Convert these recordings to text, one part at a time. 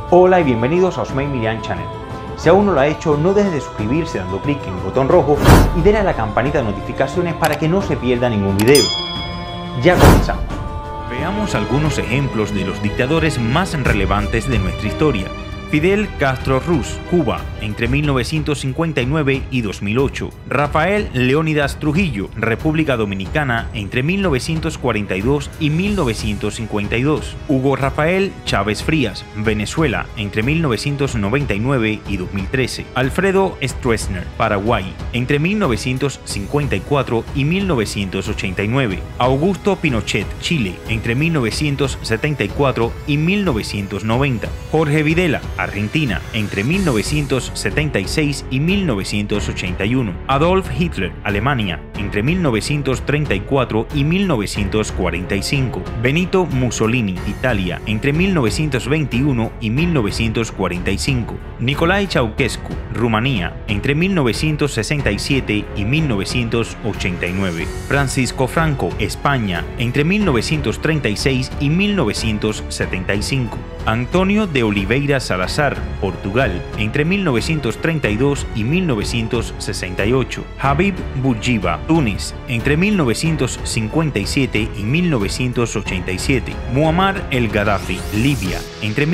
Hola y bienvenidos a Osmey Milian Channel. Si aún no lo ha hecho, no dejes de suscribirse dando clic en el botón rojo y denle a la campanita de notificaciones para que no se pierda ningún video. Ya comenzamos. Veamos algunos ejemplos de los dictadores más relevantes de nuestra historia. Fidel Castro Ruz, Cuba, entre 1959 y 2008. Rafael Leónidas Trujillo, República Dominicana, entre 1942 y 1952. Hugo Rafael Chávez Frías, Venezuela, entre 1999 y 2013. Alfredo Stroessner, Paraguay, entre 1954 y 1989. Augusto Pinochet, Chile, entre 1974 y 1990. Jorge Videla, Argentina, entre 1976 y 1981. Adolf Hitler, Alemania, entre 1934 y 1945. Benito Mussolini, Italia, entre 1921 y 1945. Nicolai Ceausescu, Rumanía, entre 1967 y 1989. Francisco Franco, España, entre 1936 y 1975. Antonio de Oliveira Salazar, Portugal, entre 1932 y 1968. Habib Bourguiba, Túnez, entre 1957 y 1987. Muammar el Gaddafi, Libia, entre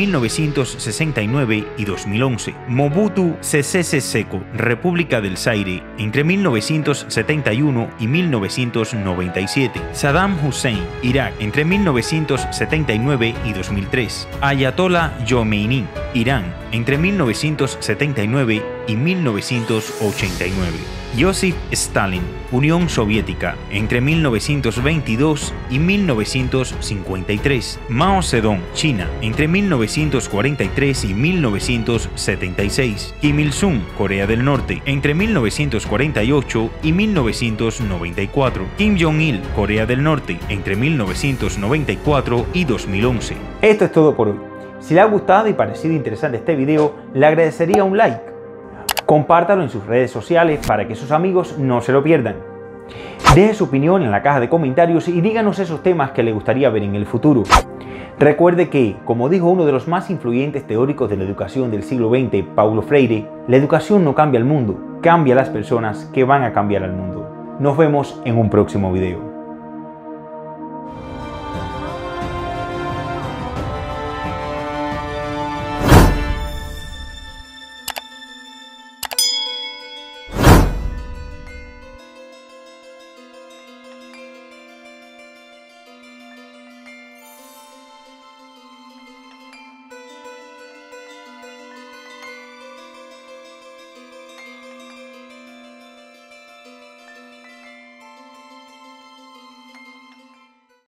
1969 y 2011. Mobutu Sese Seko, República del Zaire, entre 1971 y 1997. Saddam Hussein, Irak, entre 1979 y 2003. Ayatollah Khomeini, Irán, entre 1979 y 1989. Joseph Stalin, Unión Soviética, entre 1922 y 1953. Mao Zedong, China, entre 1943 y 1976. Kim Il-sung, Corea del Norte, entre 1948 y 1994. Kim Jong-il, Corea del Norte, entre 1994 y 2011. Esto es todo por hoy. Si le ha gustado y parecido interesante este video, le agradecería un like. Compártalo en sus redes sociales para que sus amigos no se lo pierdan. Deje su opinión en la caja de comentarios y díganos esos temas que le gustaría ver en el futuro. Recuerde que, como dijo uno de los más influyentes teóricos de la educación del siglo XX, Paulo Freire, la educación no cambia el mundo, cambia a las personas que van a cambiar al mundo. Nos vemos en un próximo video.